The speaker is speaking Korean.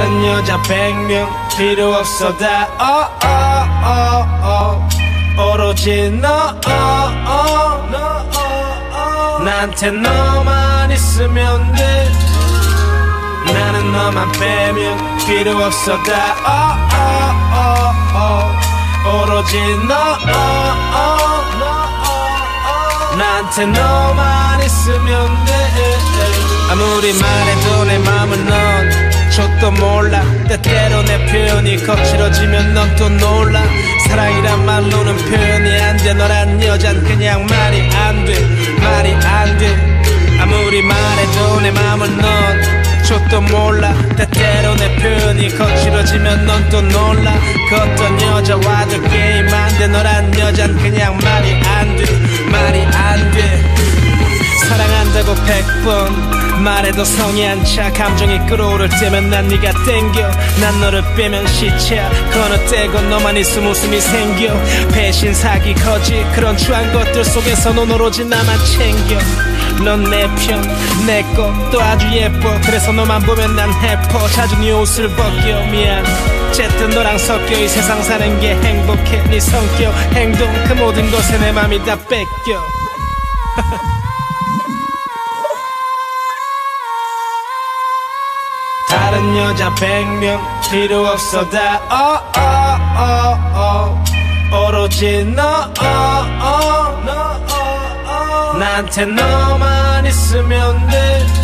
다른 여자 100명 필요 없어 다 오로지 너 나한테 너만 있으면 돼 나는 너만 빼면 필요 없어 다 오로지 너 나한테 너만 있으면 돼 아무리 말해도 내 맘은 넌 족도 몰라 때때로 내 표현이 거칠어지면 넌 또 놀라 사랑이란 말로는 표현이 안 돼 너란 여잔 그냥 말이 안 돼 말이 안 돼 아무리 말해도 내 맘은 넌 족도 몰라 때때로 내 표현이 거칠어지면 넌 또 놀라 그 어떤 여자와도 게임 안 돼 너란 여잔 그냥 말이 안 돼 말이 안 돼 사랑한다고 100번 말해도 성이 안 차 감정이 끌어오를 때면 난 네가 땡겨 난 너를 빼면 시체야 건너뛰고 너만 있으면 웃음이 생겨 배신 사기 거짓 그런 추한 것들 속에서 넌 오로지 나만 챙겨 넌 내 편 내 거 또 아주 예뻐 그래서 너만 보면 난 해퍼 자주 네 옷을 벗겨 미안 어쨌든 너랑 섞여 이 세상 사는 게 행복해 네 성격 행동 그 모든 것에 내 맘이 다 뺏겨 다른 여자 100명 필요 없어 다 오로지 너 나한테 너만 있으면 돼